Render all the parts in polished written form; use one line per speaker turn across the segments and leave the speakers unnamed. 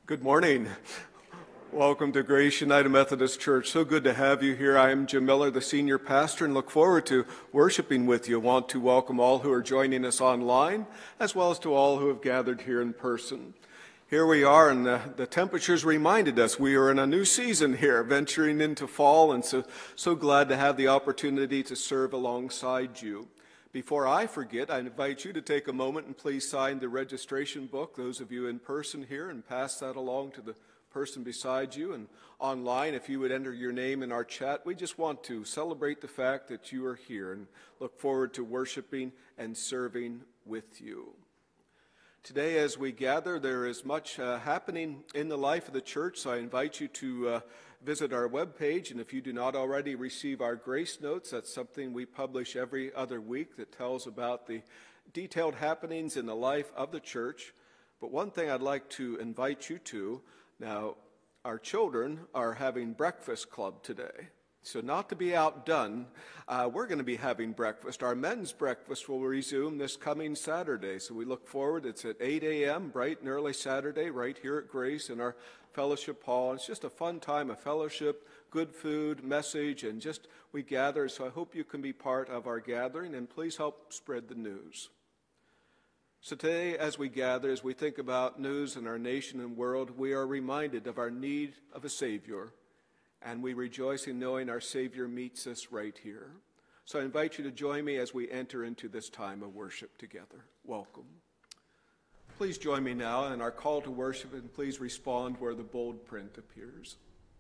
Good morning. Welcome to Grace United Methodist Church. So good to have you here. I am Jim Miller, the senior pastor, and look forward to worshiping with you. I want to welcome all who are joining us online, as well as to all who have gathered here in person. Here we are, and the temperatures reminded us we are in a new season here, venturing into fall, and so glad to have the opportunity to serve alongside you. Before I forget, I invite you to take a moment and please sign the registration book, those of you in person here, and pass that along to the person beside you. And online, if you would enter your name in our chat, we just want to celebrate the fact that you are here and look forward to worshiping and serving with you. Today, as we gather, there is much happening in the life of the church, so I invite you to visit our webpage, and if you do not already receive our grace notes, that's something we publish every other week that tells about the detailed happenings in the life of the church. But one thing I'd like to invite you to, now, our children are having breakfast club today. So not to be outdone, we're going to be having breakfast. Our men's breakfast will resume this coming Saturday. So we look forward. It's at 8 a.m., bright and early Saturday, right here at Grace in our fellowship hall. It's just a fun time of fellowship, good food, message, and just we gather. So I hope you can be part of our gathering, and please help spread the news. So today, as we gather, as we think about news in our nation and world, we are reminded of our need of a Savior. And we rejoice in knowing our Savior meets us right here. So I invite you to join me as we enter into this time of worship together. Welcome. Please join me now in our call to worship, and please respond where the bold print appears.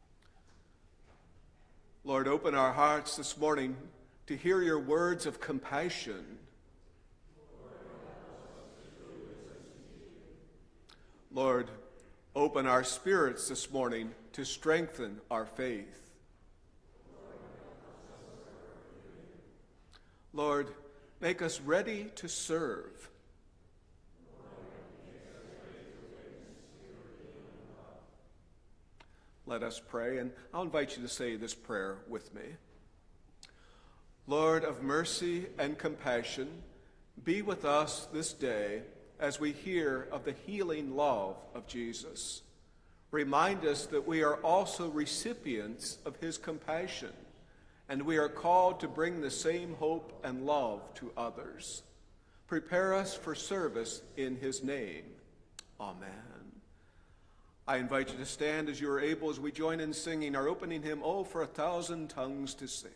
Lord, open our hearts this morning to hear your words of compassion. Lord, open our spirits this morning to strengthen our faith. Lord, make us ready to serve. Let us pray, and I'll invite you to say this prayer with me. Lord of mercy and compassion, be with us this day as we hear of the healing love of Jesus. Remind us that we are also recipients of his compassion, and we are called to bring the same hope and love to others. Prepare us for service in his name. Amen. I invite you to stand as you are able as we join in singing our opening hymn, Oh, for a Thousand Tongues to Sing.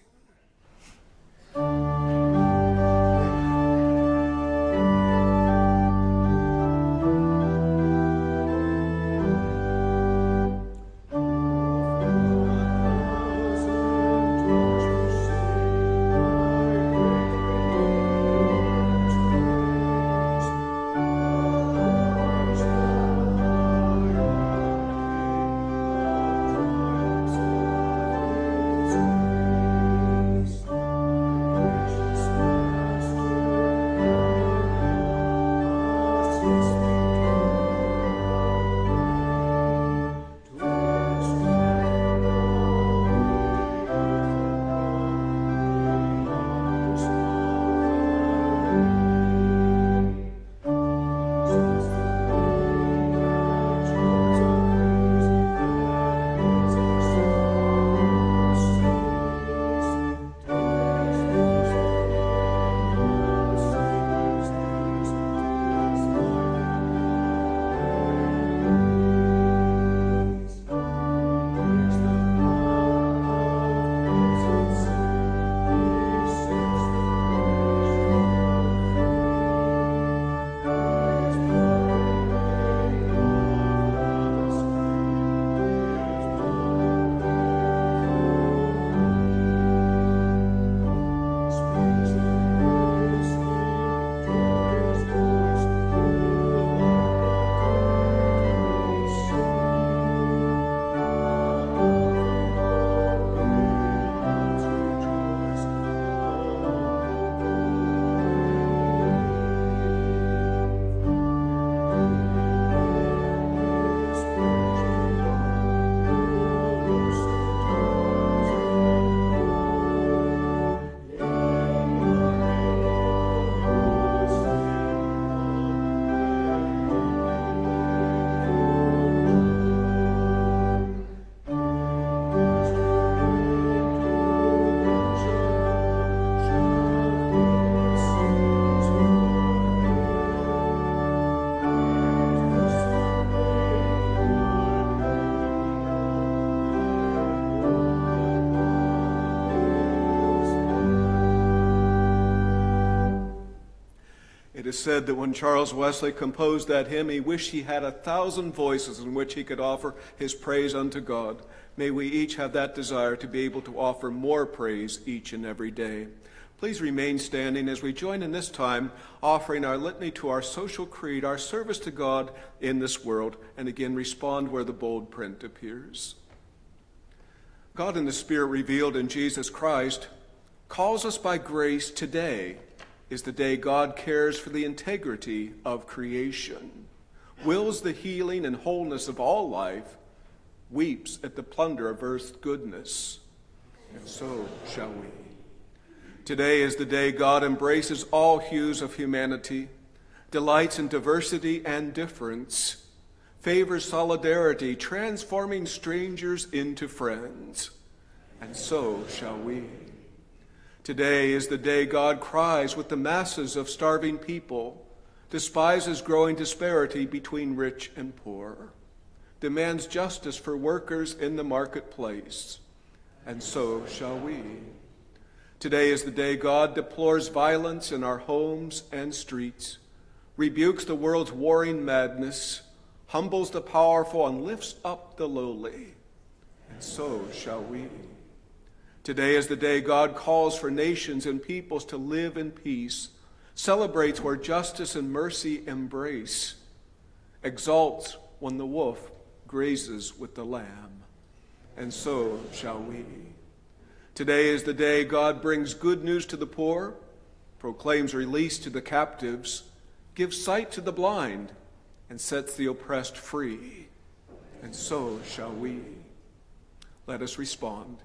It is said that when Charles Wesley composed that hymn, he wished he had 1,000 voices in which he could offer his praise unto God. May we each have that desire to be able to offer more praise each and every day. Please remain standing as we join in this time, offering our litany to our social creed, our service to God in this world, and again respond where the bold print appears. God in the Spirit revealed in Jesus Christ calls us by grace. Today is the day God cares for the integrity of creation, wills the healing and wholeness of all life, weeps at the plunder of earth's goodness, and so shall we. Today is the day God embraces all hues of humanity, delights in diversity and difference, favors solidarity, transforming strangers into friends, and so shall we. Today is the day God cries with the masses of starving people, despises growing disparity between rich and poor, demands justice for workers in the marketplace, and so shall we. Today is the day God deplores violence in our homes and streets, rebukes the world's warring madness, humbles the powerful, and lifts up the lowly, and so shall we. Today is the day God calls for nations and peoples to live in peace, celebrates where justice and mercy embrace, exalts when the wolf grazes with the lamb, and so shall we. Today is the day God brings good news to the poor, proclaims release to the captives, gives sight to the blind, and sets the oppressed free, and so shall we. Let us respond.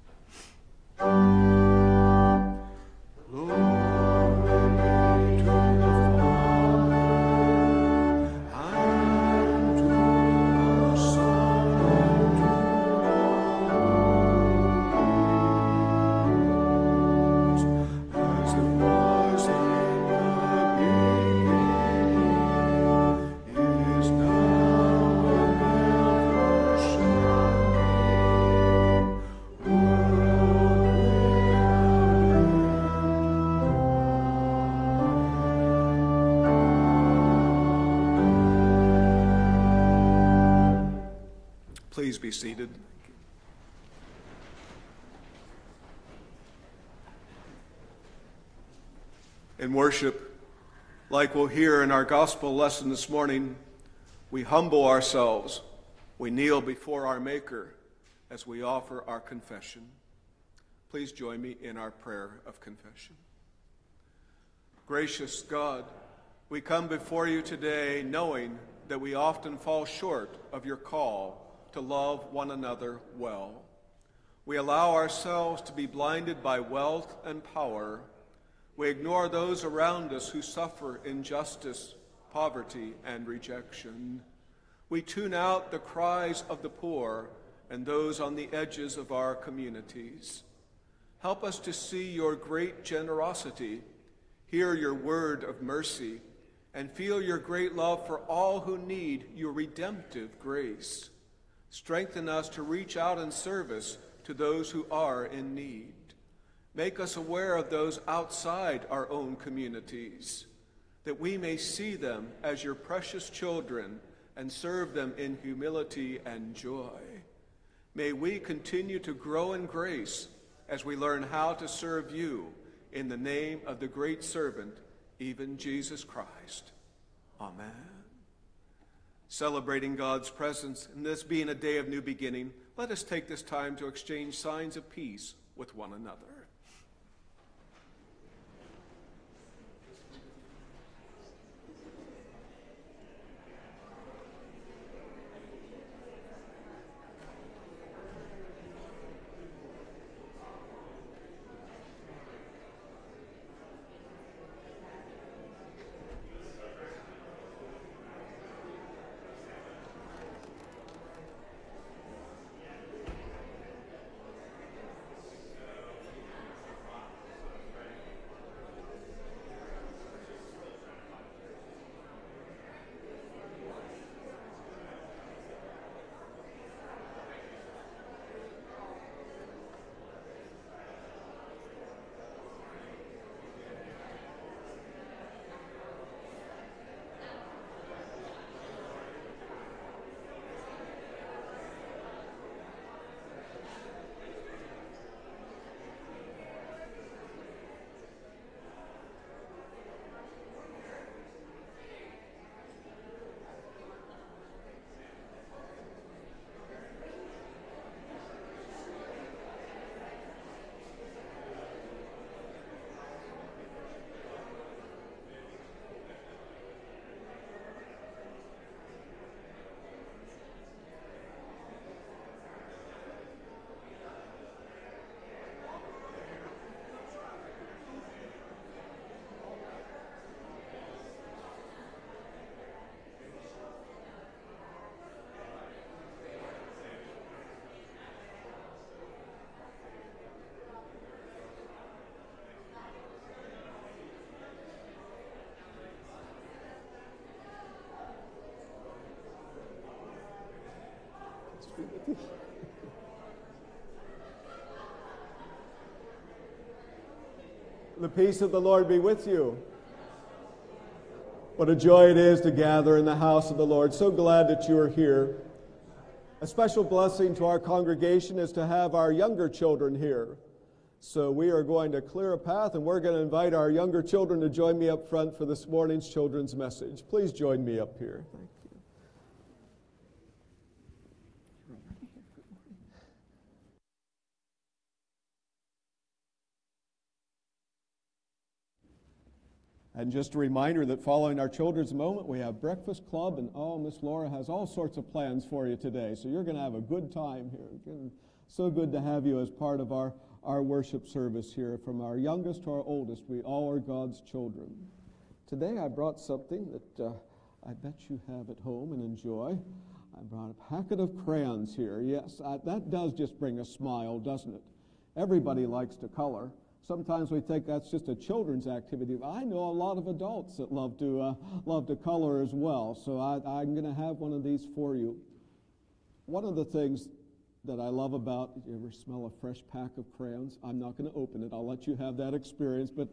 Please be seated. In worship, like we'll hear in our gospel lesson this morning, we humble ourselves. We kneel before our Maker as we offer our confession. Please join me in our prayer of confession. Gracious God, we come before you today knowing that we often fall short of your call to love one another well. We allow ourselves to be blinded by wealth and power. We ignore those around us who suffer injustice, poverty, and rejection. We tune out the cries of the poor and those on the edges of our communities. Help us to see your great generosity, hear your word of mercy, and feel your great love for all who need your redemptive grace. Strengthen us to reach out in service to those who are in need. Make us aware of those outside our own communities, that we may see them as your precious children and serve them in humility and joy. May we continue to grow in grace as we learn how to serve you in the name of the great servant, even Jesus Christ. Amen. Celebrating God's presence, and this being a day of new beginning, let us take this time to exchange signs of peace with one another. The peace of the Lord be with you. What a joy it is to gather in the house of the Lord. So glad that you are here. A special blessing to our congregation is to have our younger children here. So we are going to clear a path, and we're going to invite our younger children to join me up front for this morning's children's message. Please join me up here. Thank you. And just a reminder that following our children's moment, we have breakfast club, and Miss Laura has all sorts of plans for you today. So you're going to have a good time here. So good to have you as part of our worship service here. From our youngest to our oldest, we all are God's children. Today I brought something that I bet you have at home and enjoy. I brought a packet of crayons here. Yes, that does just bring a smile, doesn't it? Everybody likes to color. Sometimes we think that's just a children's activity. I know a lot of adults that love to color as well. So I'm going to have one of these for you. One of the things that I love about, you ever smell a fresh pack of crayons? I'm not going to open it. I'll let you have that experience. But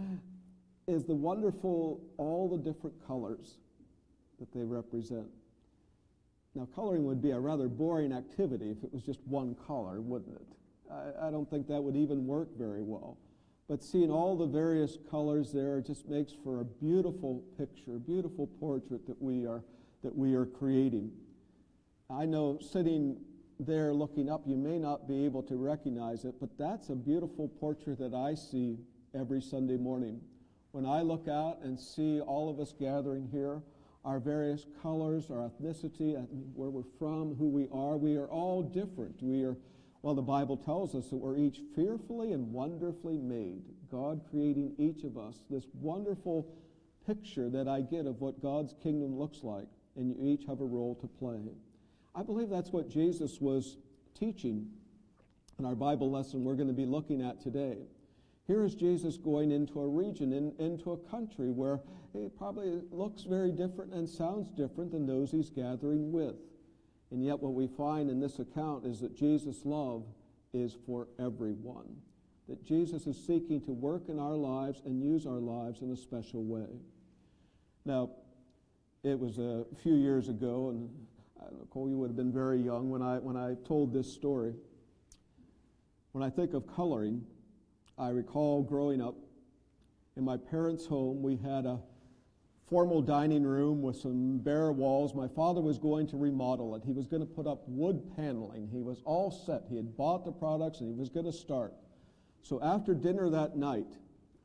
is the wonderful, all the different colors that they represent. Now, coloring would be a rather boring activity if it was just one color, wouldn't it? I don't think that would even work very well. But seeing all the various colors there just makes for a beautiful picture, beautiful portrait that we are creating. I know sitting there looking up, you may not be able to recognize it, but that's a beautiful portrait that I see every Sunday morning. When I look out and see all of us gathering here, our various colors, our ethnicity, where we're from, who we are all different. Well, the Bible tells us that we're each fearfully and wonderfully made. God creating each of us, this wonderful picture that I get of what God's kingdom looks like, and you each have a role to play. I believe that's what Jesus was teaching in our Bible lesson we're going to be looking at today. Here is Jesus going into a region, into a country where it probably looks very different and sounds different than those he's gathering with. And yet what we find in this account is that Jesus' love is for everyone. That Jesus is seeking to work in our lives and use our lives in a special way. Now, it was a few years ago, and Nicole, you would have been very young when I told this story. When I think of coloring, I recall growing up in my parents' home. We had a formal dining room with some bare walls. My father was going to remodel it. He was going to put up wood paneling. He was all set. He had bought the products and he was going to start. So after dinner that night,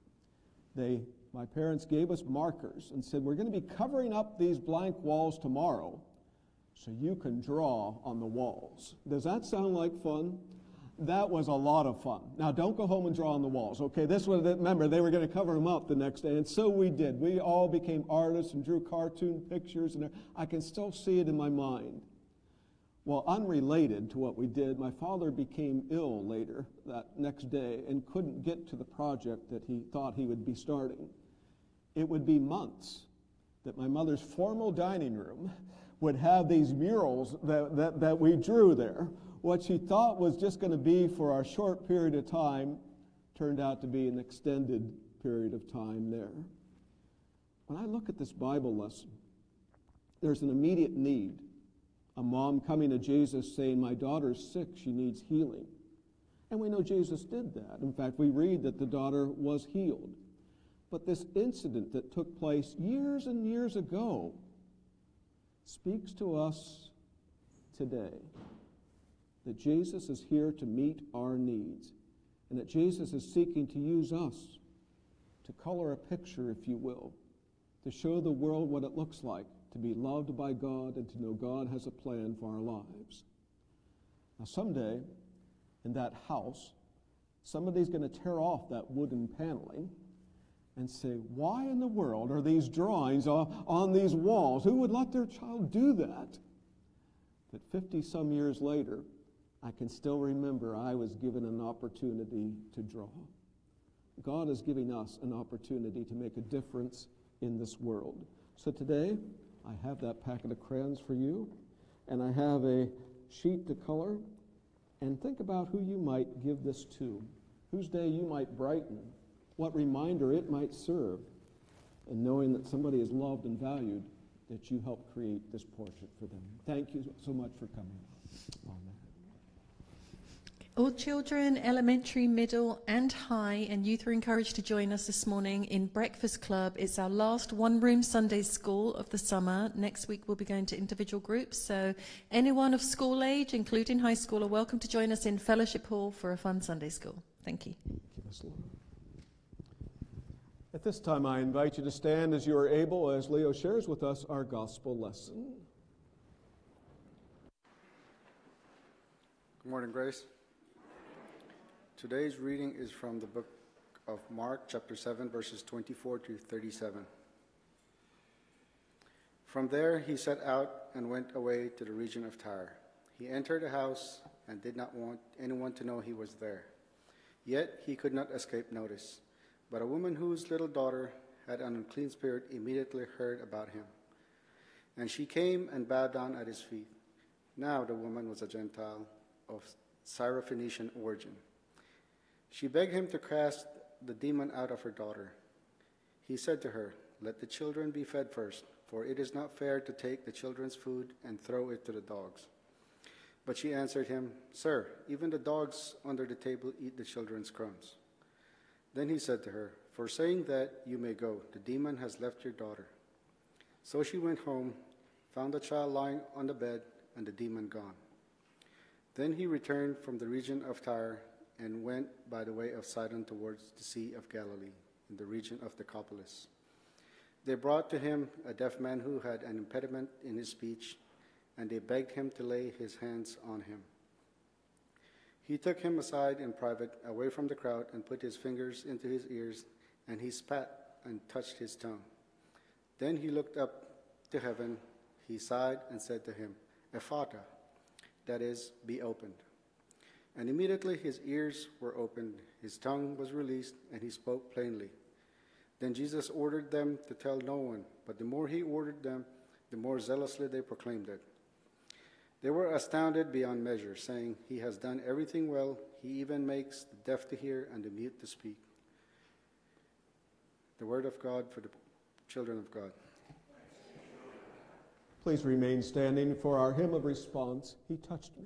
my parents gave us markers and said, we're going to be covering up these blank walls tomorrow so you can draw on the walls. Does that sound like fun? That was a lot of fun. Now, don't go home and draw on the walls, okay? Remember, they were going to cover them up the next day, and so we did. We all became artists and drew cartoon pictures, and I can still see it in my mind. Well, unrelated to what we did, my father became ill later that next day and couldn't get to the project that he thought he would be starting. It would be months that my mother's formal dining room would have these murals that we drew there. What she thought was just going to be for our short period of time turned out to be an extended period of time there. When I look at this Bible lesson, there's an immediate need. A mom coming to Jesus saying, my daughter's sick, she needs healing. And we know Jesus did that. In fact, we read that the daughter was healed. But this incident that took place years and years ago speaks to us today. That Jesus is here to meet our needs, and that Jesus is seeking to use us to color a picture, if you will, to show the world what it looks like to be loved by God and to know God has a plan for our lives. Now, someday, in that house, somebody's going to tear off that wooden paneling and say, why in the world are these drawings on these walls? Who would let their child do that? But 50-some years later, I can still remember I was given an opportunity to draw. God is giving us an opportunity to make a difference in this world. So today, I have that packet of crayons for you, and I have a sheet to color and think about who you might give this to, whose day you might brighten, what reminder it might serve, and knowing that somebody is loved and valued, that you help create this portrait for them. Thank you so much for coming. Amen.
All children, elementary, middle and high and youth are encouraged to join us this morning in Breakfast Club. It's our last one-room Sunday school of the summer. Next week we'll be going to individual groups, so anyone of school age, including high school, are welcome to join us in Fellowship Hall for a fun Sunday school. Thank you.
Give us, Lord. At this time I invite you to stand as you are able as Leo shares with us our gospel lesson.
Good morning, Grace. Today's reading is from the book of Mark, chapter 7, verses 24 to 37. From there he set out and went away to the region of Tyre. He entered a house and did not want anyone to know he was there. Yet he could not escape notice. But a woman whose little daughter had an unclean spirit immediately heard about him. And she came and bowed down at his feet. Now the woman was a Gentile of Syrophoenician origin. She begged him to cast the demon out of her daughter. He said to her, "Let the children be fed first, for it is not fair to take the children's food and throw it to the dogs." But she answered him, "Sir, even the dogs under the table eat the children's crumbs." Then he said to her, "For saying that, you may go. The demon has left your daughter." So she went home, found the child lying on the bed, and the demon gone. Then he returned from the region of Tyre and went by the way of Sidon towards the Sea of Galilee, in the region of Decapolis. They brought to him a deaf man who had an impediment in his speech, and they begged him to lay his hands on him. He took him aside in private, away from the crowd, and put his fingers into his ears, and he spat and touched his tongue. Then he looked up to heaven, he sighed, and said to him, "Ephata," that is, "be opened." And immediately his ears were opened, his tongue was released, and he spoke plainly. Then Jesus ordered them to tell no one, but the more he ordered them, the more zealously they proclaimed it. They were astounded beyond measure, saying, "He has done everything well. He even makes the deaf to hear and the mute to speak." The word of God for the children of God.
Please remain standing for our hymn of response, "He Touched Me."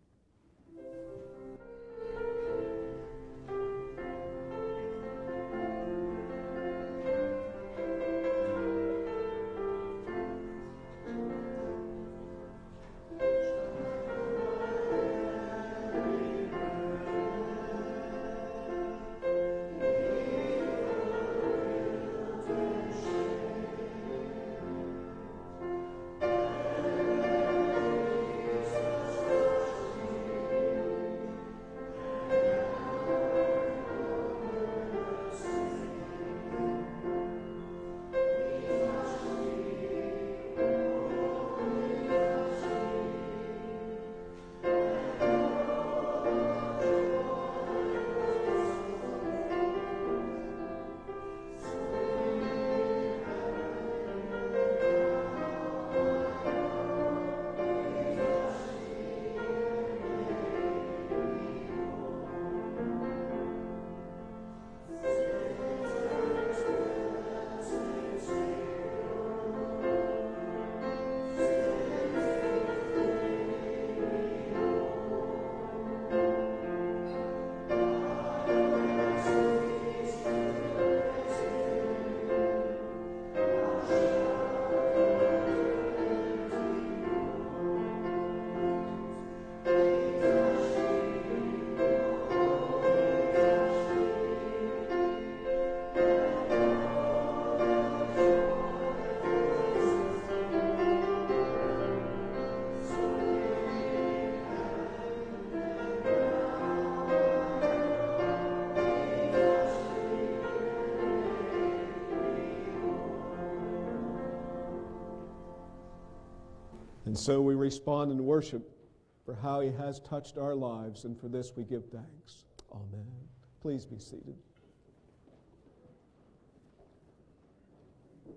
And so we respond in worship for how he has touched our lives, and for this we give thanks. Amen. Please be seated.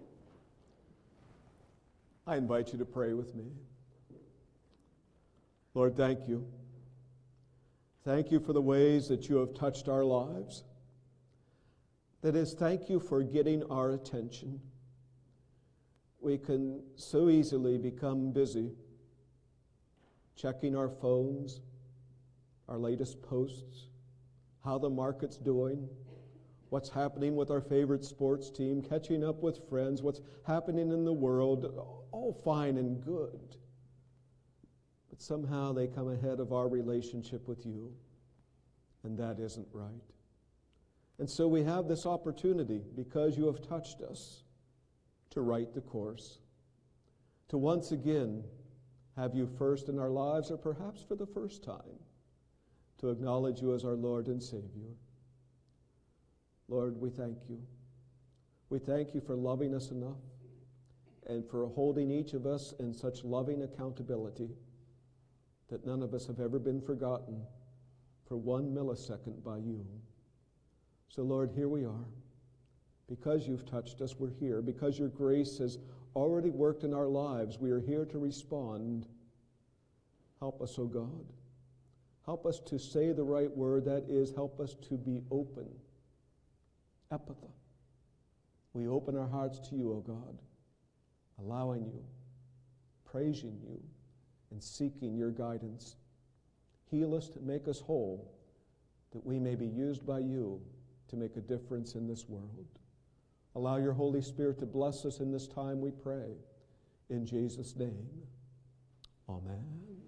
I invite you to pray with me. Lord, thank you. Thank you for the ways that you have touched our lives. That is, thank you for getting our attention. We can so easily become busy, checking our phones, our latest posts, how the market's doing, what's happening with our favorite sports team, catching up with friends, what's happening in the world, all fine and good. But somehow they come ahead of our relationship with you, and that isn't right. And so we have this opportunity, because you have touched us, to right the course, to once again have you first in our lives, or perhaps for the first time, to acknowledge you as our Lord and Savior. Lord, we thank you. We thank you for loving us enough and for holding each of us in such loving accountability that none of us have ever been forgotten for 1 millisecond by you. So, Lord, here we are. Because you've touched us, we're here. Because your grace has already worked in our lives, we are here to respond. Help us, O God. Help us to say the right word, that is, help us to be open. Epitha. We open our hearts to you, O God, allowing you, praising you, and seeking your guidance. Heal us to make us whole, that we may be used by you to make a difference in this world. Allow your Holy Spirit to bless us in this time, we pray. In Jesus' name, amen.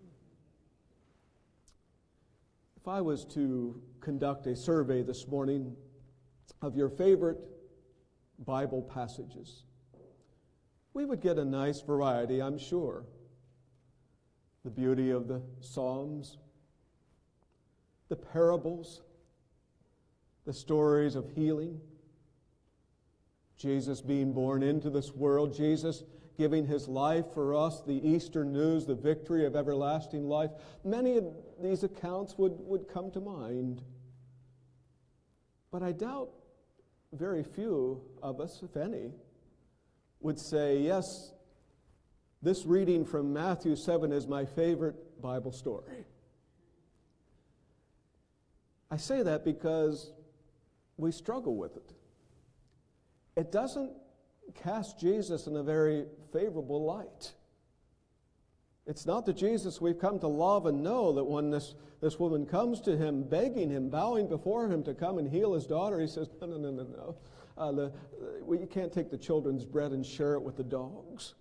If I was to conduct a survey this morning of your favorite Bible passages, we would get a nice variety, I'm sure. The beauty of the Psalms, the parables, the stories of healing, Jesus being born into this world, Jesus giving his life for us, the Easter news, the victory of everlasting life. Many of these accounts would come to mind. But I doubt very few of us, if any, would say, yes, this reading from Matthew 7 is my favorite Bible story. I say that because we struggle with it. It doesn't cast Jesus in a very favorable light. It's not the Jesus we've come to love and know, that when this woman comes to him, begging him, bowing before him to come and heal his daughter, he says, no. You can't take the children's bread and share it with the dogs.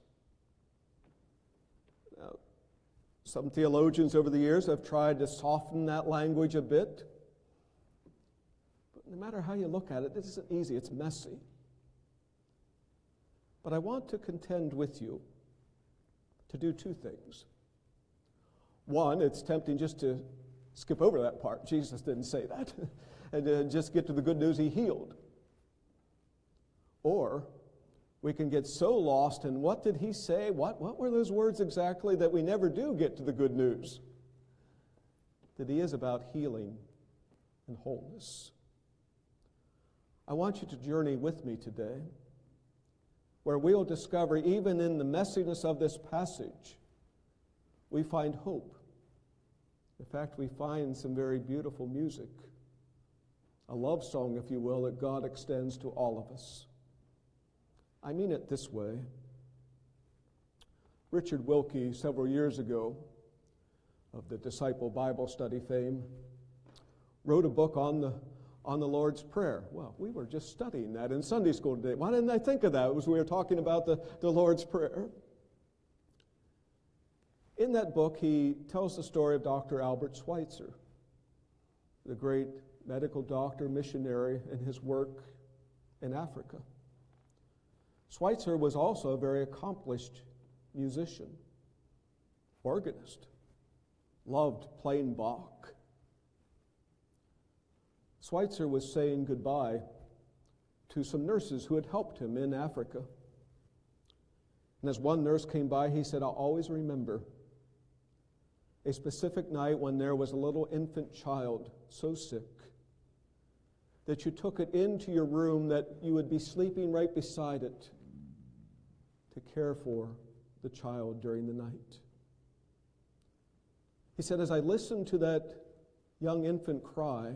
Now, some theologians over the years have tried to soften that language a bit. But no matter how you look at it, this isn't easy. It's messy. But I want to contend with you to do two things. One, it's tempting just to skip over that part. Jesus didn't say that. And just get to the good news, he healed. Or we can get so lost in what did he say, what were those words exactly, that we never do get to the good news. That he is about healing and wholeness. I want you to journey with me today, where we'll discover, even in the messiness of this passage, we find hope. In fact, we find some very beautiful music, a love song, if you will, that God extends to all of us. I mean it this way. Richard Wilkie, several years ago, of the Disciple Bible Study fame, wrote a book on the Lord's Prayer. Well, we were just studying that in Sunday school today. Why didn't I think of that? It was we were talking about the Lord's Prayer. In that book, he tells the story of Dr. Albert Schweitzer, the great medical doctor, missionary, in his work in Africa. Schweitzer was also a very accomplished musician, organist, loved playing Bach. Schweitzer was saying goodbye to some nurses who had helped him in Africa. And as one nurse came by, he said, I'll always remember a specific night when there was a little infant child so sick that you took it into your room, that you would be sleeping right beside it to care for the child during the night.
He said, as I listened to that young infant cry,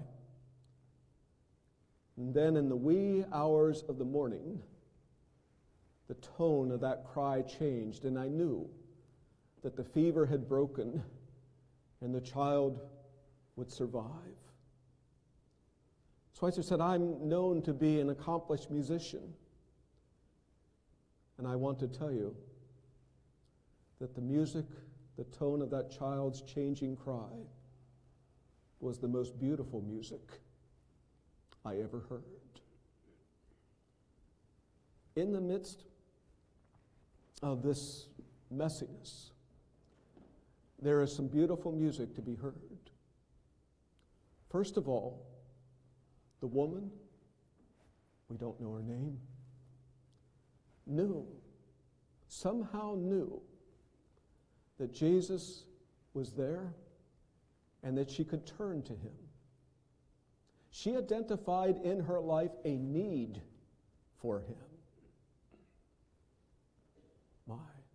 and then in the wee hours of the morning, the tone of that cry changed, and I knew that the fever had broken and the child would survive. Schweitzer said, I'm known to be an accomplished musician, and I want to tell you that the music, the tone of that child's changing cry was the most beautiful music I ever heard. In the midst of this messiness, there is some beautiful music to be heard. First of all, the woman, we don't know her name, somehow knew that Jesus was there and that she could turn to him. She identified in her life a need for him. My,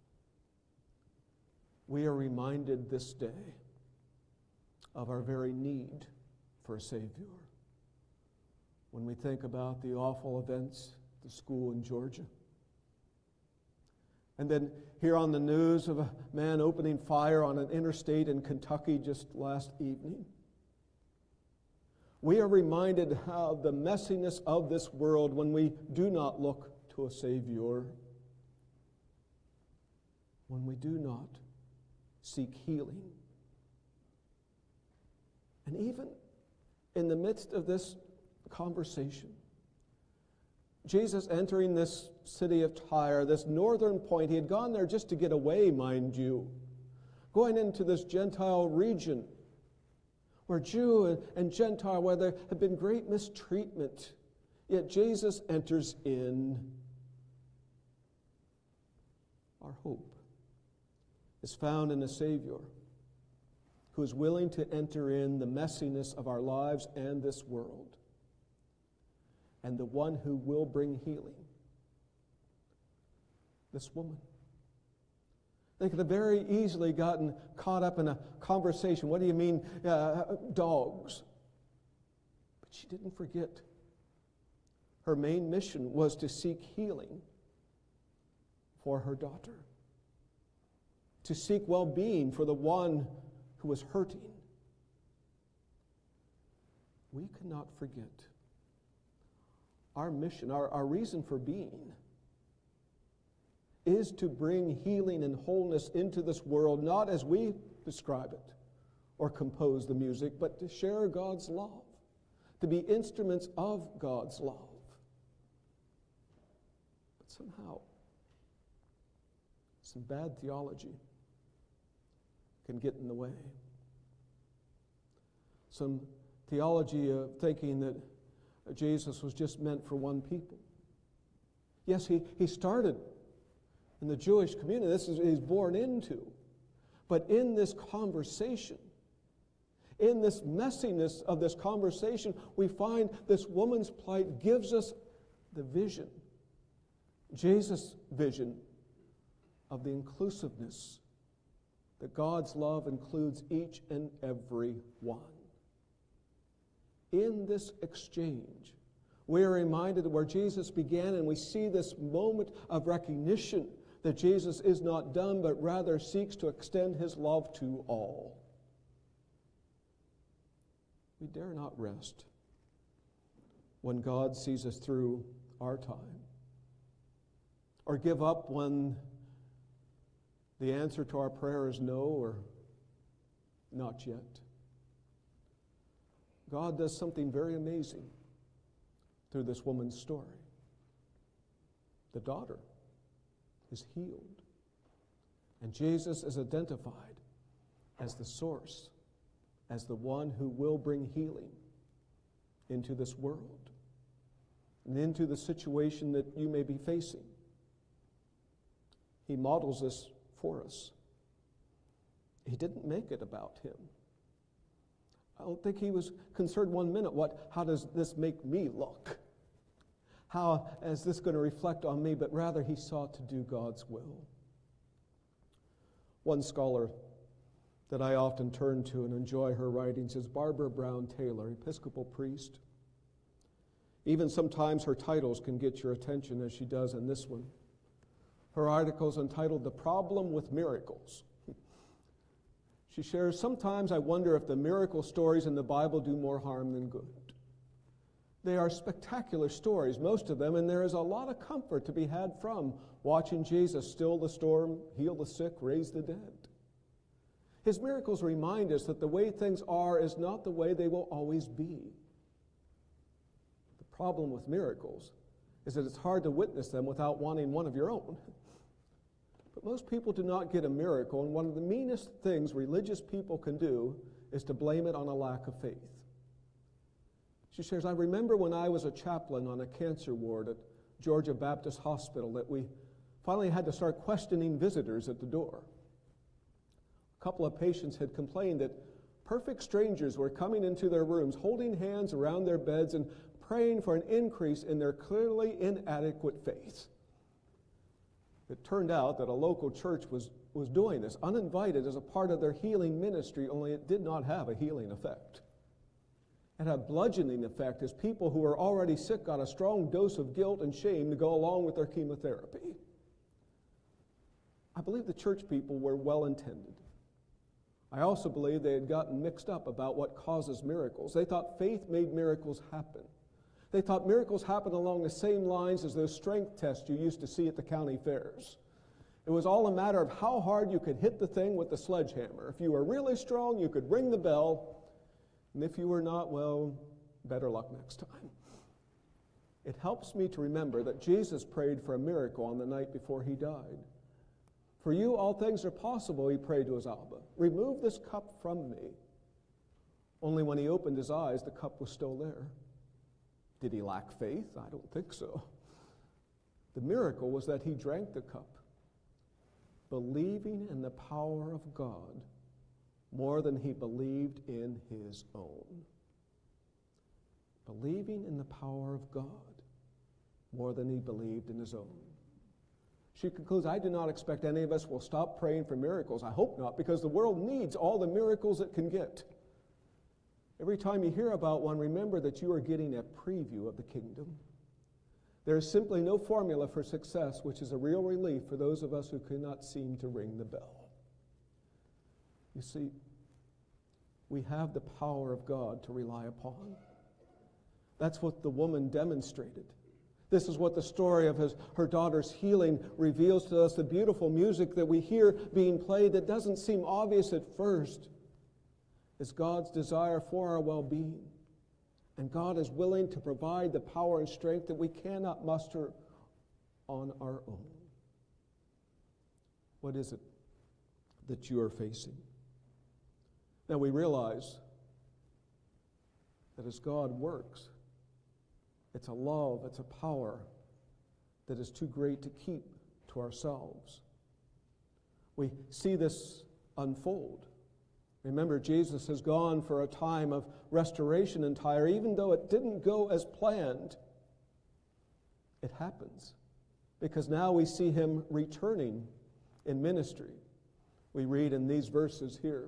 we are reminded this day of our very need for a Savior. When we think about the awful events at the school in Georgia, and then hear on the news of a man opening fire on an interstate in Kentucky just last evening, we are reminded how the messiness of this world when we do not look to a Savior, when we do not seek healing. And even in the midst of this conversation, Jesus entering this city of Tyre, this northern point, he had gone there just to get away, mind you, going into this Gentile region where Jew and Gentile, where there had been great mistreatment, yet Jesus enters in. Our hope is found in a Savior who is willing to enter in the messiness of our lives and this world, and the one who will bring healing. This woman. They could have very easily gotten caught up in a conversation. What do you mean, dogs? But she didn't forget. Her main mission was to seek healing for her daughter, to seek well-being for the one who was hurting. We cannot forget our mission, our reason for being, is to bring healing and wholeness into this world, not as we describe it or compose the music, but to share God's love, to be instruments of God's love. But somehow, some bad theology can get in the way. Some theology of thinking that Jesus was just meant for one people. Yes, he started in the Jewish community. This is he's born into. But in this conversation, in this messiness of this conversation, we find this woman's plight gives us the vision, Jesus' vision of the inclusiveness, that God's love includes each and every one. In this exchange, we are reminded of where Jesus began, and we see this moment of recognition that Jesus is not done, but rather seeks to extend his love to all. We dare not rest when God sees us through our time, or give up when the answer to our prayer is no or not yet. God does something very amazing through this woman's story. The daughter is healed, and Jesus is identified as the source, as the one who will bring healing into this world and into the situation that you may be facing. He models this for us. He didn't make it about him. I don't think he was concerned one minute, how does this make me look? How is this going to reflect on me? But rather he sought to do God's will. One scholar that I often turn to and enjoy her writings is Barbara Brown Taylor, Episcopal priest. Even sometimes her titles can get your attention, as she does in this one. Her article is entitled, "The Problem with Miracles." She shares, "Sometimes I wonder if the miracle stories in the Bible do more harm than good. They are spectacular stories, most of them, and there is a lot of comfort to be had from watching Jesus still the storm, heal the sick, raise the dead. His miracles remind us that the way things are is not the way they will always be. The problem with miracles is that it's hard to witness them without wanting one of your own. But most people do not get a miracle, and one of the meanest things religious people can do is to blame it on a lack of faith." She shares, "I remember when I was a chaplain on a cancer ward at Georgia Baptist Hospital that we finally had to start questioning visitors at the door. A couple of patients had complained that perfect strangers were coming into their rooms, holding hands around their beds and praying for an increase in their clearly inadequate faith. It turned out that a local church was doing this, uninvited, as a part of their healing ministry, only it did not have a healing effect. It had a bludgeoning effect as people who were already sick got a strong dose of guilt and shame to go along with their chemotherapy. I believe the church people were well-intended. I also believe they had gotten mixed up about what causes miracles. They thought faith made miracles happen. They thought miracles happened along the same lines as those strength tests you used to see at the county fairs. It was all a matter of how hard you could hit the thing with the sledgehammer. If you were really strong, you could ring the bell. And if you were not, well, better luck next time. It helps me to remember that Jesus prayed for a miracle on the night before he died. For you, all things are possible, he prayed to his Abba. Remove this cup from me. Only when he opened his eyes, the cup was still there. Did he lack faith? I don't think so. The miracle was that he drank the cup, believing in the power of God more than he believed in his own. Believing in the power of God more than he believed in his own. She concludes, "I do not expect any of us will stop praying for miracles. I hope not, because the world needs all the miracles it can get. Every time you hear about one, remember that you are getting a preview of the kingdom. There is simply no formula for success, which is a real relief for those of us who cannot seem to ring the bell." You see, we have the power of God to rely upon. That's what the woman demonstrated. This is what the story of her daughter's healing reveals to us, the beautiful music that we hear being played that doesn't seem obvious at first is God's desire for our well-being. And God is willing to provide the power and strength that we cannot muster on our own. What is it that you are facing? Now we realize that as God works, it's a love, it's a power that is too great to keep to ourselves. We see this unfold. Remember, Jesus has gone for a time of restoration in Tyre. Even though it didn't go as planned, it happens. Because now we see him returning in ministry. We read in these verses here.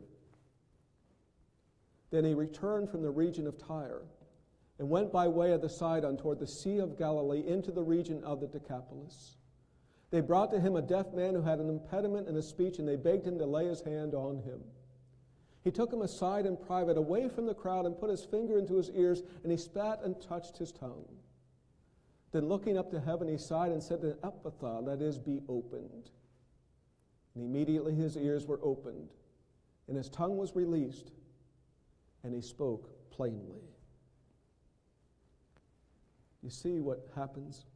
Then he returned from the region of Tyre and went by way of the Sidon toward the Sea of Galilee into the region of the Decapolis. They brought to him a deaf man who had an impediment in his speech, and they begged him to lay his hand on him. He took him aside in private, away from the crowd, and put his finger into his ears, and he spat and touched his tongue. Then looking up to heaven, he sighed and said to Ephphatha, that is, be opened. And immediately his ears were opened, and his tongue was released, and he spoke plainly. You see what happens?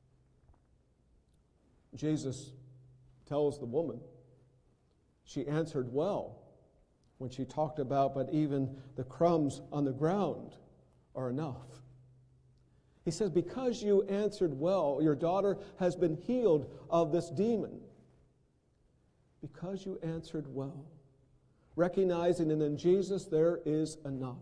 Jesus tells the woman, she answered well when she talked about, but even the crumbs on the ground are enough. He says, because you answered well, your daughter has been healed of this demon. Because you answered well. Recognizing that in Jesus there is enough.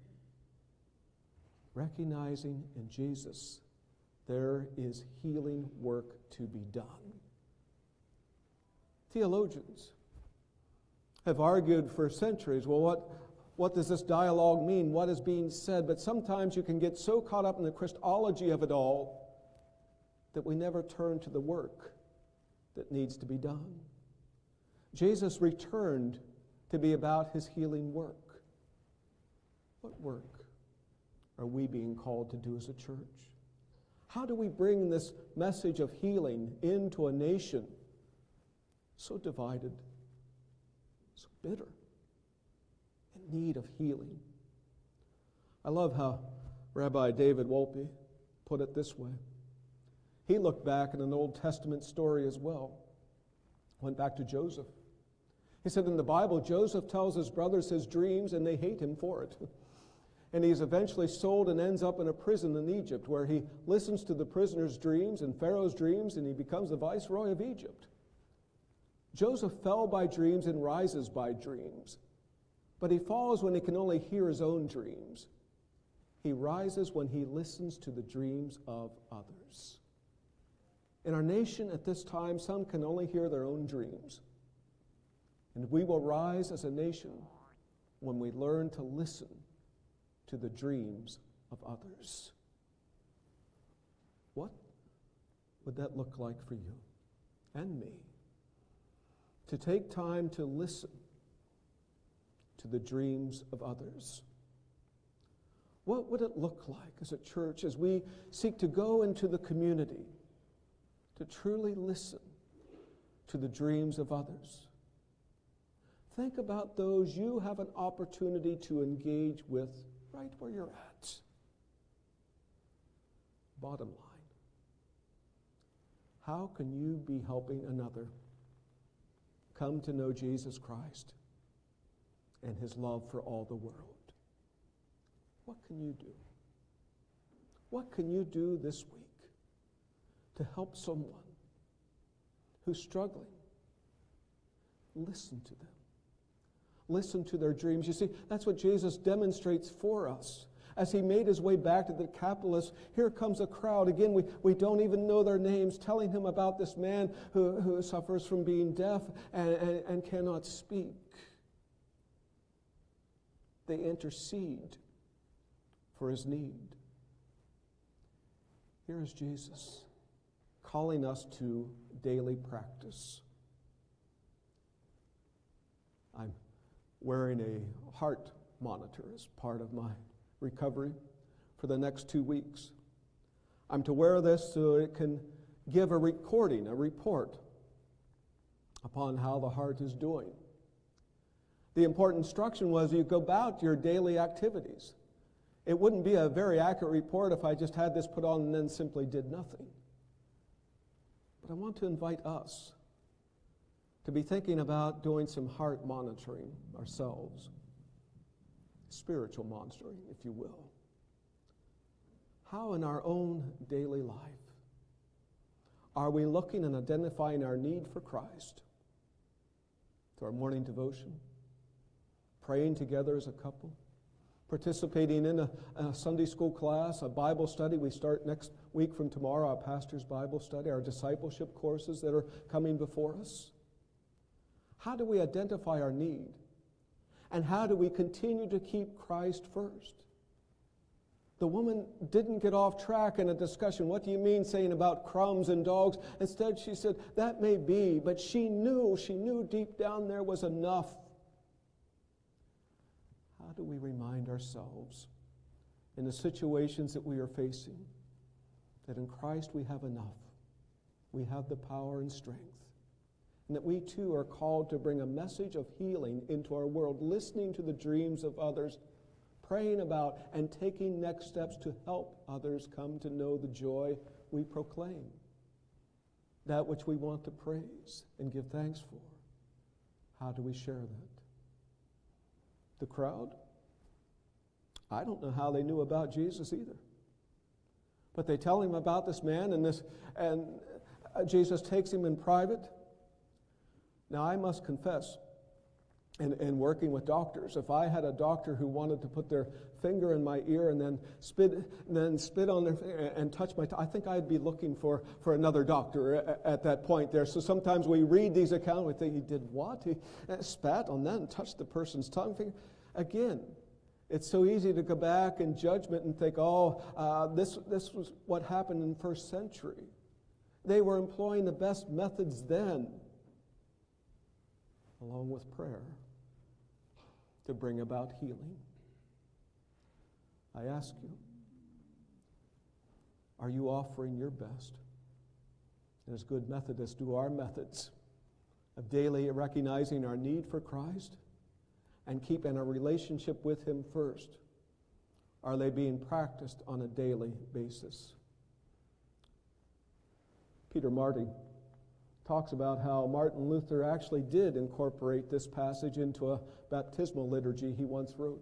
Recognizing in Jesus there is healing work to be done. Theologians have argued for centuries, well, what does this dialogue mean? What is being said? But sometimes you can get so caught up in the Christology of it all that we never turn to the work that needs to be done. Jesus returned to be about his healing work. What work are we being called to do as a church? How do we bring this message of healing into a nation so divided, so bitter, in need of healing? I love how Rabbi David Wolpe put it this way. He looked back at an Old Testament story as well. Went back to Joseph. He said in the Bible, Joseph tells his brothers his dreams and they hate him for it. And he's eventually sold and ends up in a prison in Egypt where he listens to the prisoners' dreams and Pharaoh's dreams and he becomes the viceroy of Egypt. Joseph fell by dreams and rises by dreams. But he falls when he can only hear his own dreams. He rises when he listens to the dreams of others. In our nation at this time, some can only hear their own dreams. And we will rise as a nation when we learn to listen to the dreams of others. What would that look like for you and me? To take time to listen to the dreams of others. What would it look like as a church as we seek to go into the community to truly listen to the dreams of others? Think about those you have an opportunity to engage with right where you're at. Bottom line, how can you be helping another come to know Jesus Christ and his love for all the world? What can you do? What can you do this week to help someone who's struggling? Listen to them. Listen to their dreams. You see, that's what Jesus demonstrates for us. As he made his way back to the Decapolis, here comes a crowd. Again, we don't even know their names, telling him about this man who suffers from being deaf and cannot speak. They intercede for his need. Here is Jesus calling us to daily practice. I'm wearing a heart monitor as part of my recovery for the next 2 weeks. I'm to wear this so it can give a report upon how the heart is doing. The important instruction was you go about your daily activities. It wouldn't be a very accurate report if I just had this put on and then simply did nothing. But I want to invite us to be thinking about doing some heart monitoring ourselves. Spiritual monitoring, if you will. How in our own daily life are we looking and identifying our need for Christ through our morning devotion, praying together as a couple, participating in a Sunday school class, a Bible study. We start next week from tomorrow, our pastor's Bible study, our discipleship courses that are coming before us. How do we identify our need? And how do we continue to keep Christ first? The woman didn't get off track in a discussion. What do you mean saying about crumbs and dogs? Instead, she said, that may be, but she knew deep down there was enough. How do we remind ourselves in the situations that we are facing that in Christ we have enough? We have the power and strength. And that we too are called to bring a message of healing into our world, listening to the dreams of others, praying about and taking next steps to help others come to know the joy we proclaim, that which we want to praise and give thanks for. How do we share that? The crowd? I don't know how they knew about Jesus either. But they tell him about this man, and Jesus takes him in private. Now, I must confess, in working with doctors. If I had a doctor who wanted to put their finger in my ear and then spit on their finger and touch my tongue, I think I'd be looking for another doctor at that point there. So sometimes we read these accounts, we think, he did what? He spat on that and touched the person's tongue finger. Again, it's so easy to go back in judgment and think, this was what happened in the first century. They were employing the best methods then, along with prayer, to bring about healing. I ask you, are you offering your best? And as good Methodists do our methods of daily recognizing our need for Christ and keeping a relationship with Him first, are they being practiced on a daily basis? Peter Marty talks about how Martin Luther actually did incorporate this passage into a baptismal liturgy he once wrote.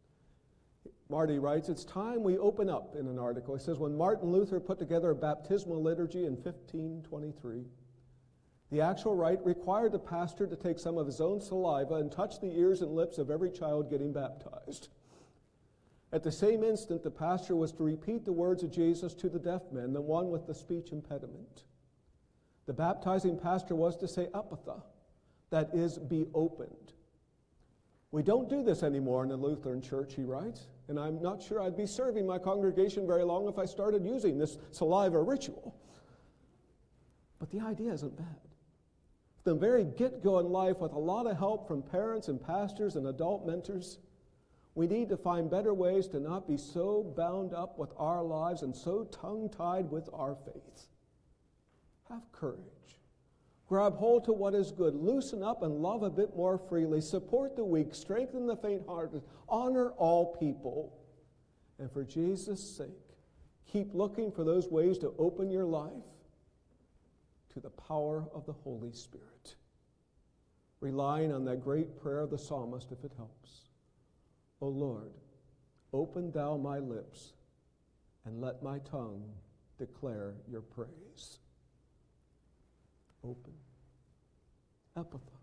Marty writes, it's time we open up, in an article. He says, when Martin Luther put together a baptismal liturgy in 1523, the actual rite required the pastor to take some of his own saliva and touch the ears and lips of every child getting baptized. At the same instant, the pastor was to repeat the words of Jesus to the deaf men, the one with the speech impediment. The baptizing pastor was to say apatha, that is, be opened. We don't do this anymore in the Lutheran Church, he writes, and I'm not sure I'd be serving my congregation very long if I started using this saliva ritual. But the idea isn't bad. From the very get-go in life, with a lot of help from parents and pastors and adult mentors, we need to find better ways to not be so bound up with our lives and so tongue-tied with our faith. Have courage. Grab hold to what is good. Loosen up and love a bit more freely. Support the weak. Strengthen the faint-hearted. Honor all people. And for Jesus' sake, keep looking for those ways to open your life to the power of the Holy Spirit. Relying on that great prayer of the psalmist, if it helps. O Lord, open thou my lips, and let my tongue declare your praise. Open. Epitha.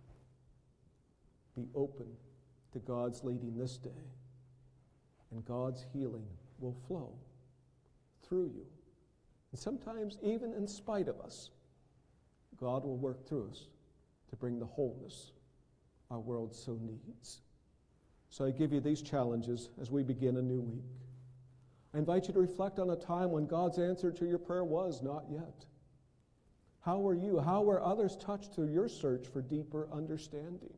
Be open to God's leading this day, and God's healing will flow through you. And sometimes, even in spite of us, God will work through us to bring the wholeness our world so needs. So I give you these challenges as we begin a new week. I invite you to reflect on a time when God's answer to your prayer was not yet. How were you? How were others touched through your search for deeper understanding?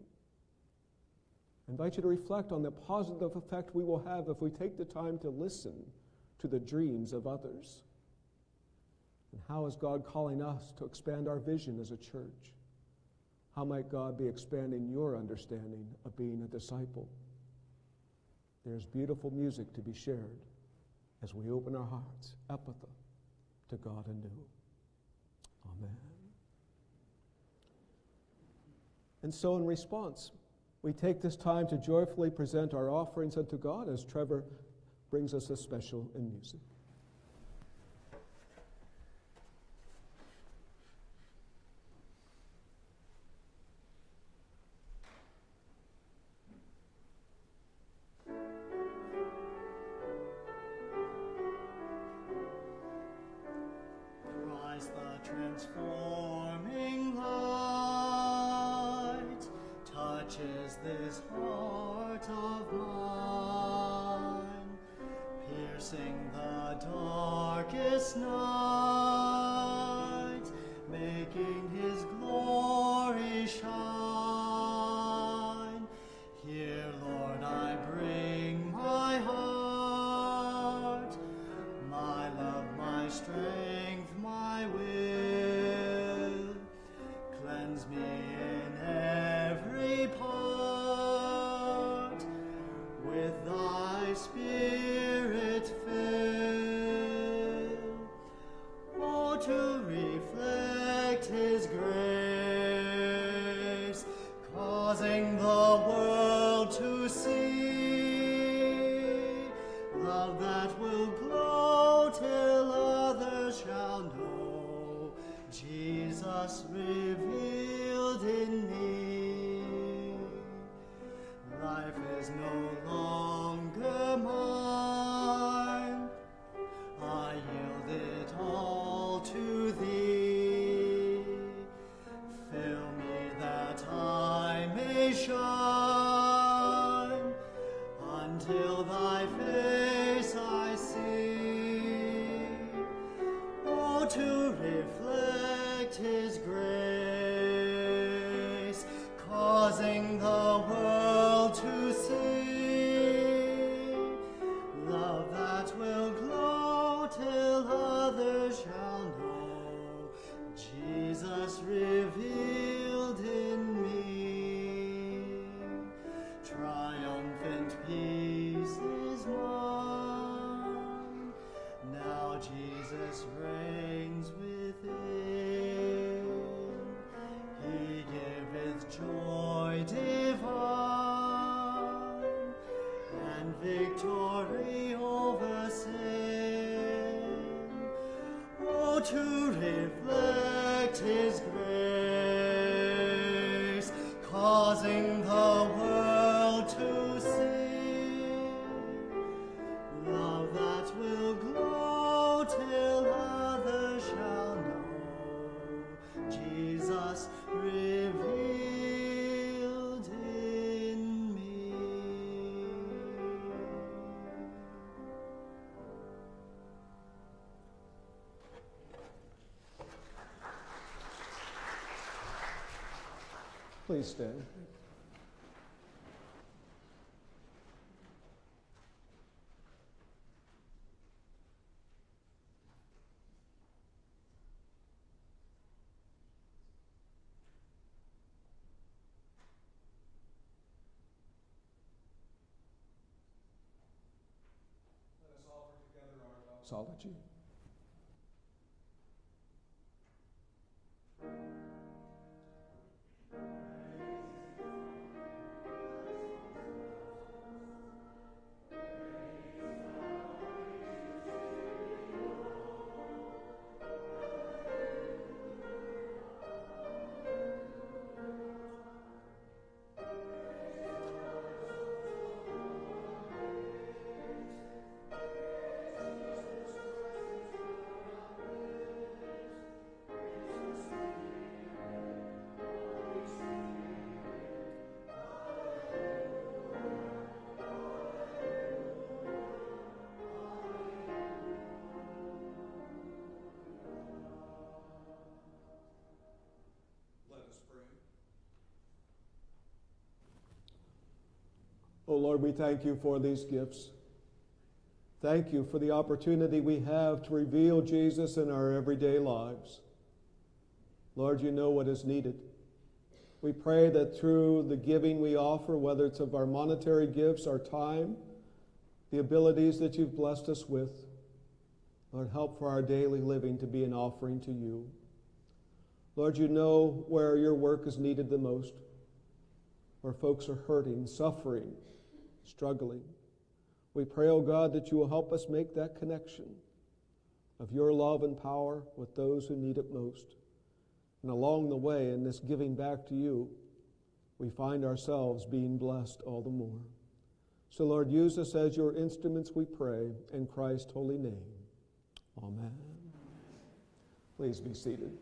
I invite you to reflect on the positive effect we will have if we take the time to listen to the dreams of others. And how is God calling us to expand our vision as a church? How might God be expanding your understanding of being a disciple? There's beautiful music to be shared as we open our hearts, epitha, to God anew. Amen. And so in response, we take this time to joyfully present our offerings unto God as Trevor brings us a special in music.
Transforming light touches this heart of mine, piercing the darkest night, making His glory shine. Here, Lord, I bring my heart, my love, my strength, my will. Cleanse me in every part, with thy Spirit fill. Oh, to reflect His grace, causing the world to see love that will glow till others shall know Jesus revealed in me. thy face I see. Oh, to reflect his grace, causing the world to see. Love that will glow till others shall know Jesus revealed in me. Triumphant peace is mine. Now Jesus reigns within. He giveth joy divine and victory over sin. Oh, to reflect his grace, causing the world to see. Love that will glow till others shall know Jesus revealed in me.
Please stand. Let us offer together our doxology. Oh Lord, we thank you for these gifts. Thank you for the opportunity we have to reveal Jesus in our everyday lives. Lord, you know what is needed. We pray that through the giving we offer, whether it's of our monetary gifts, our time, the abilities that you've blessed us with, Lord, help for our daily living to be an offering to you. Lord, you know where your work is needed the most, where folks are hurting, suffering, struggling. We pray, oh God, that you will help us make that connection of your love and power with those who need it most. And along the way, in this giving back to you, we find ourselves being blessed all the more. So, Lord, use us as your instruments, we pray, in Christ's holy name. Amen. Please be seated.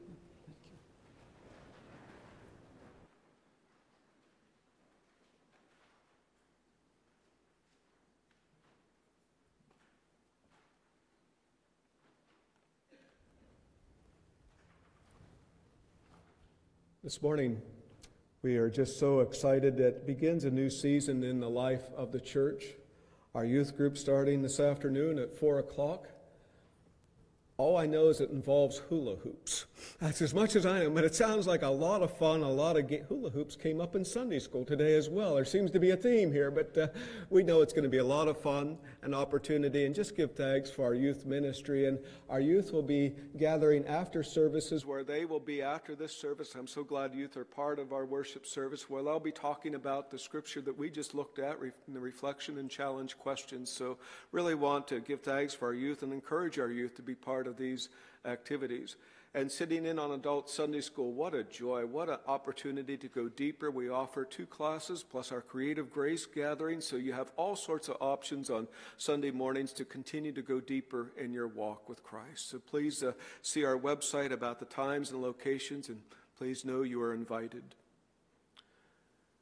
This morning, we are just so excited that it begins a new season in the life of the church. Our youth group starting this afternoon at 4 o'clock. All I know is it involves hula hoops. That's as much as I know, but it sounds like a lot of fun. A lot of hula hoops came up in Sunday school today as well. There seems to be a theme here, but we know it's going to be a lot of fun and opportunity. And just give thanks for our youth ministry. And our youth will be gathering after services where they will be after this service. I'm so glad youth are part of our worship service, where they'll be talking about the scripture that we just looked at, the reflection and challenge questions. So really want to give thanks for our youth and encourage our youth to be part of these activities. And sitting in on adult Sunday school, what a joy, what an opportunity to go deeper. We offer 2 classes plus our Creative Grace gathering, so you have all sorts of options on Sunday mornings to continue to go deeper in your walk with Christ. So please see our website about the times and locations, and please know you are invited.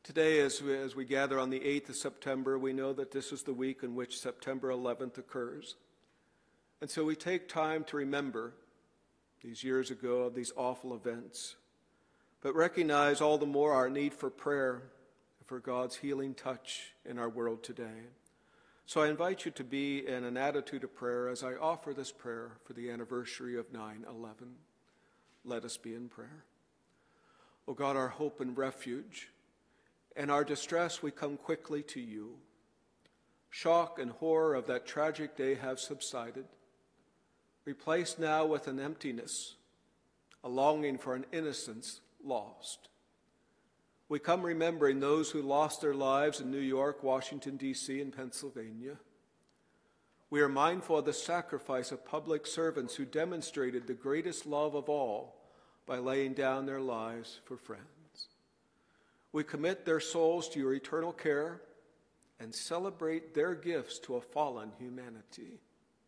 Today, as we gather on the 8th of September, we know that this is the week in which September 11th occurs. And so we take time to remember these years ago of these awful events, but recognize all the more our need for prayer, for God's healing touch in our world today. So I invite you to be in an attitude of prayer as I offer this prayer for the anniversary of 9/11. Let us be in prayer. O God, our hope and refuge, in our distress we come quickly to you. Shock and horror of that tragic day have subsided, replaced now with an emptiness, a longing for an innocence lost. We come remembering those who lost their lives in New York, Washington, D.C., and Pennsylvania. We are mindful of the sacrifice of public servants who demonstrated the greatest love of all by laying down their lives for friends. We commit their souls to your eternal care and celebrate their gifts to a fallen humanity.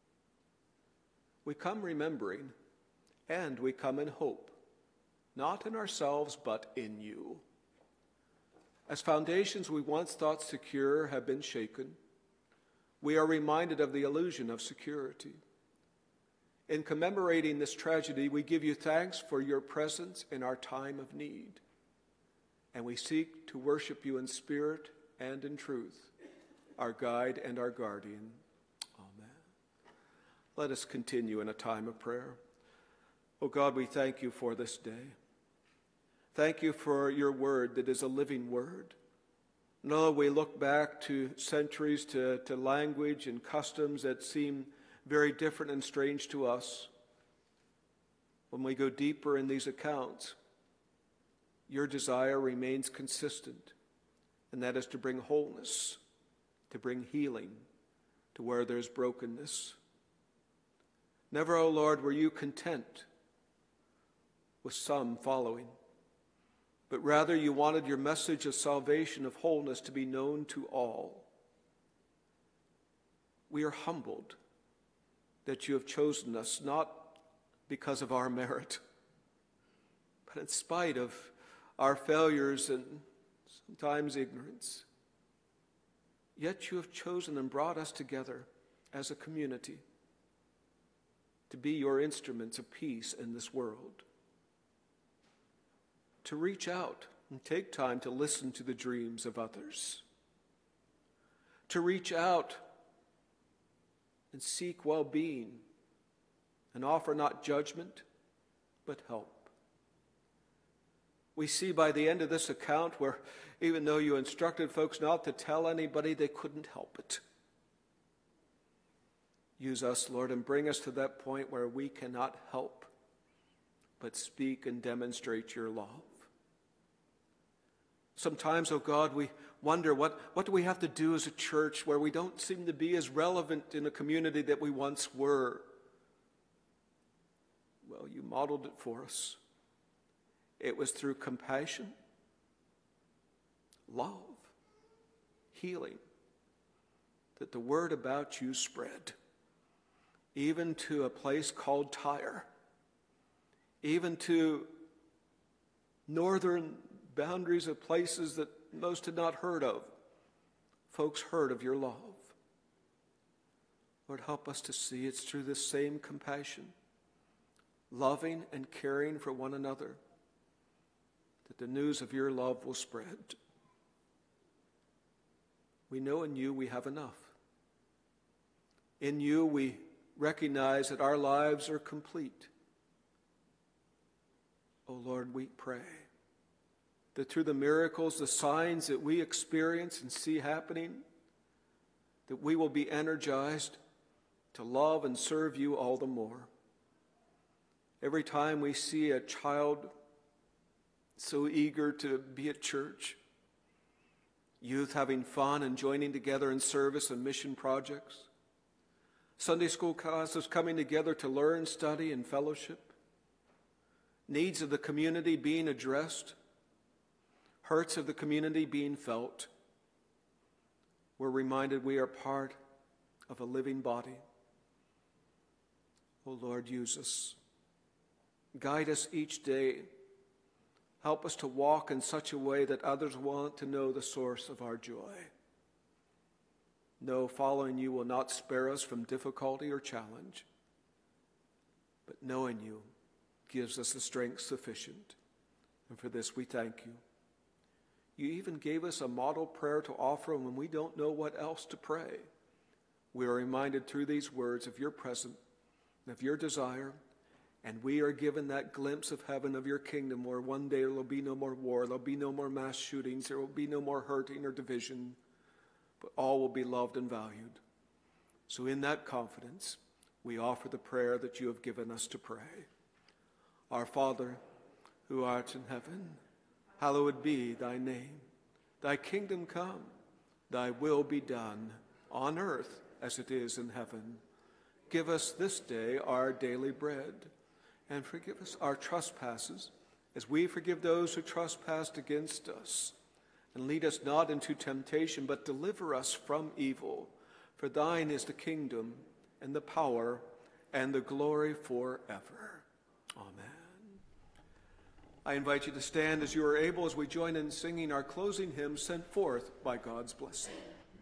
We come remembering, and we come in hope, not in ourselves, but in you. As foundations we once thought secure have been shaken, we are reminded of the illusion of security. In commemorating this tragedy, we give you thanks for your presence in our time of need, and we seek to worship you in spirit and in truth, our guide and our guardian. Amen. Let us continue in a time of prayer. Oh God, we thank you for this day. Thank you for your word that is a living word. No, we look back to centuries, to language and customs that seem very different and strange to us. When we go deeper in these accounts, your desire remains consistent, and that is to bring wholeness, to bring healing to where there's brokenness. Never, O Lord, were you content with some following, but rather you wanted your message of salvation, of wholeness, to be known to all. We are humbled that you have chosen us, not because of our merit, but in spite of our failures and sometimes ignorance. Yet you have chosen and brought us together as a community to be your instruments of peace in this world, to reach out and take time to listen to the dreams of others, to reach out and seek well-being and offer not judgment, but help. We see by the end of this account where even though you instructed folks not to tell anybody, they couldn't help it. Use us, Lord, and bring us to that point where we cannot help but speak and demonstrate your love. Sometimes, oh God, we wonder what do we have to do as a church where we don't seem to be as relevant in a community that we once were. Well, you modeled it for us. It was through compassion, love, healing, that the word about you spread, even to a place called Tyre, even to northern boundaries of places that most had not heard of. Folks heard of your love. Lord, help us to see it's through this same compassion, loving and caring for one another, that the news of your love will spread. We know in you we have enough. In you we recognize that our lives are complete. Oh Lord, we pray that through the miracles, the signs that we experience and see happening, that we will be energized to love and serve you all the more. Every time we see a child so eager to be at church, youth having fun and joining together in service and mission projects, Sunday school classes coming together to learn, study, and fellowship, needs of the community being addressed, hurts of the community being felt, we're reminded we are part of a living body. Oh Lord, use us. Guide us each day. Help us to walk in such a way that others want to know the source of our joy. No, following you will not spare us from difficulty or challenge, but knowing you gives us the strength sufficient. And for this we thank you. You even gave us a model prayer to offer when we don't know what else to pray. We are reminded through these words of your presence, of your desire, and we are given that glimpse of heaven, of your kingdom, where one day there will be no more war, there will be no more mass shootings, there will be no more hurting or division, but all will be loved and valued. So in that confidence, we offer the prayer that you have given us to pray. Our Father, who art in heaven, hallowed be thy name. Thy kingdom come, thy will be done, on earth as it is in heaven. Give us this day our daily bread, and forgive us our trespasses, as we forgive those who trespass against us. And lead us not into temptation, but deliver us from evil. For thine is the kingdom, and the power, and the glory forever. Amen. I invite you to stand as you are able as we join in singing our closing hymn, Sent Forth by God's Blessing.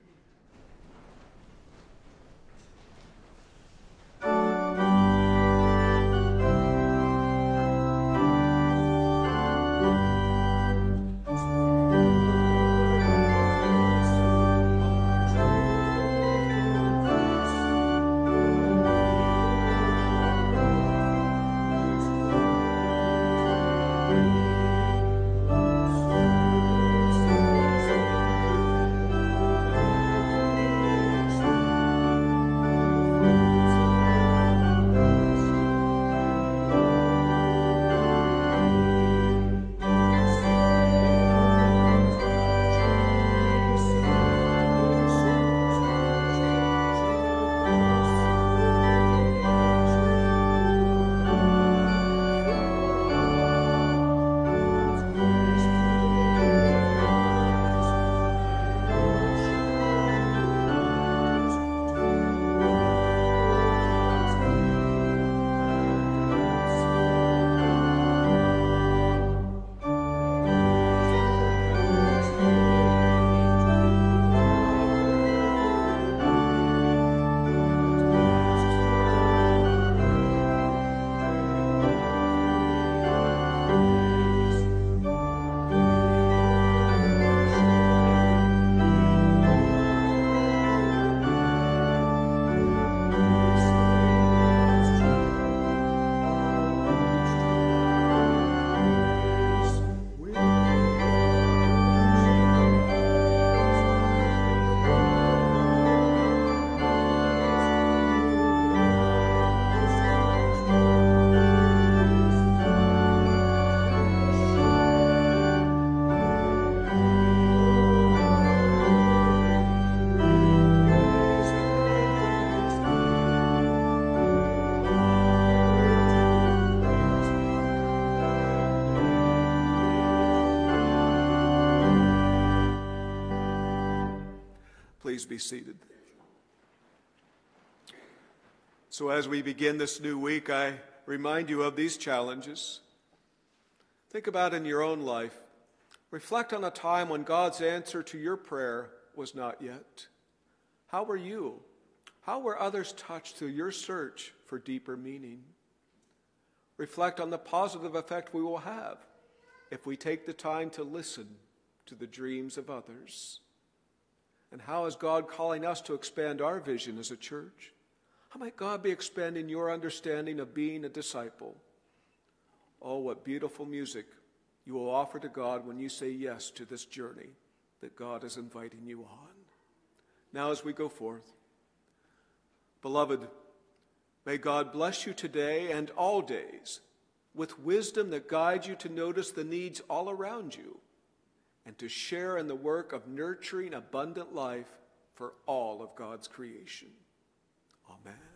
Please be seated. So as we begin this new week, I remind you of these challenges. Think about in your own life. Reflect on a time when God's answer to your prayer was not yet. How were you? How were others touched through your search for deeper meaning? Reflect on the positive effect we will have if we take the time to listen to the dreams of others. And how is God calling us to expand our vision as a church? How might God be expanding your understanding of being a disciple? Oh, what beautiful music you will offer to God when you say yes to this journey that God is inviting you on. Now as we go forth, beloved, may God bless you today and all days with wisdom that guides you to notice the needs all around you and to share in the work of nurturing abundant life for all of God's creation. Amen.